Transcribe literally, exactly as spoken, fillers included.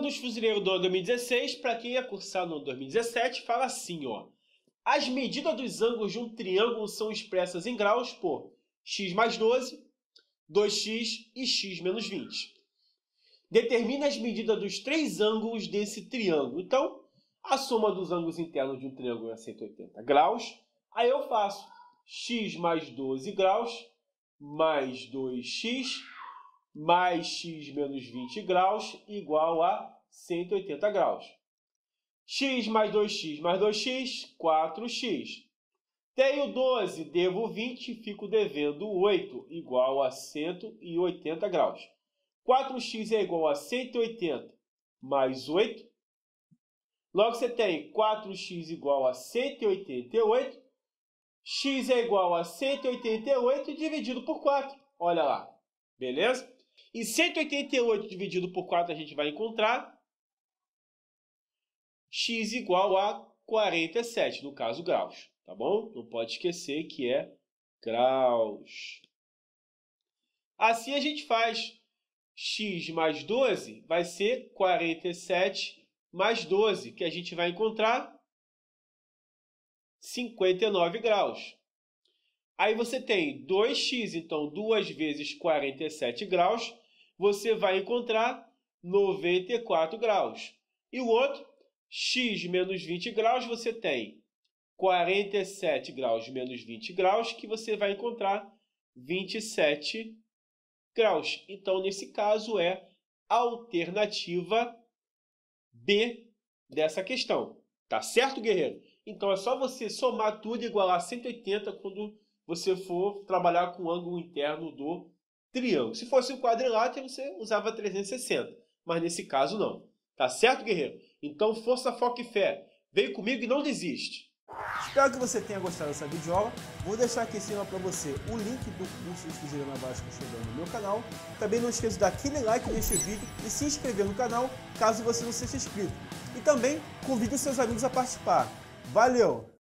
dos fuzileiros do ano dois mil e dezesseis, para quem ia cursar no ano dois mil e dezessete, fala assim, ó. As medidas dos ângulos de um triângulo são expressas em graus por x mais doze, dois x e x menos vinte. Determina as medidas dos três ângulos desse triângulo. Então, a soma dos ângulos internos de um triângulo é cento e oitenta graus. Aí eu faço x mais doze graus mais dois x mais x menos vinte graus igual a cento e oitenta graus. X mais dois x mais dois x, quatro x. Tenho doze, devo vinte, fico devendo oito, igual a cento e oitenta graus. quatro x é igual a cento e oitenta mais oito. Logo você tem quatro x igual a cento e oitenta e oito. X é igual a cento e oitenta e oito dividido por quatro. Olha lá, beleza? E cento e oitenta e oito dividido por quatro a gente vai encontrar x igual a quarenta e sete, no caso graus, tá bom? Não pode esquecer que é graus. Assim a gente faz x mais doze vai ser quarenta e sete mais doze, que a gente vai encontrar cinquenta e nove graus. Aí você tem dois x, então duas vezes quarenta e sete graus, você vai encontrar noventa e quatro graus. E o outro, x menos vinte graus, você tem quarenta e sete graus menos vinte graus, que você vai encontrar vinte e sete graus. Então, nesse caso, é a alternativa B dessa questão. Tá certo, guerreiro? Então, é só você somar tudo e igualar cento e oitenta quando você for trabalhar com o ângulo interno do triângulo. Se fosse um quadrilátero, você usava trezentos e sessenta. Mas nesse caso, não. Tá certo, guerreiro? Então, força, foco e fé. Vem comigo e não desiste. Espero que você tenha gostado dessa videoaula. Vou deixar aqui em cima para você o link do curso de Fuzileiro Naval chegando no meu canal. Também não esqueça de dar aquele like neste vídeo e se inscrever no canal caso você não seja inscrito. E também convide os seus amigos a participar. Valeu!